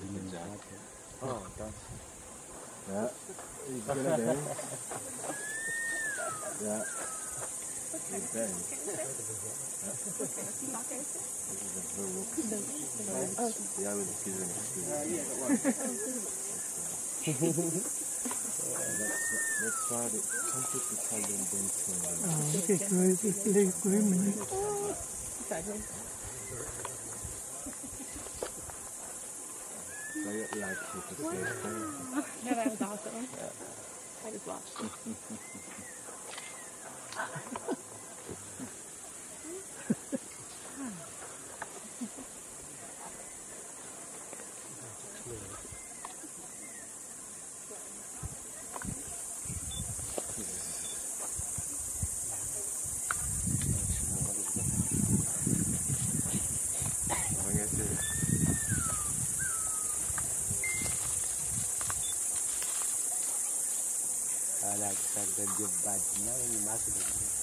Oh, that's. Yeah, he's gonna bang. Yeah. He's bang. Yeah, with the kids let's try the complete Italian dancing. Okay, good. Lemurs Grooming. Play it like with the same thing. No, that was awesome. I just watched. Like the badnya ini masuk.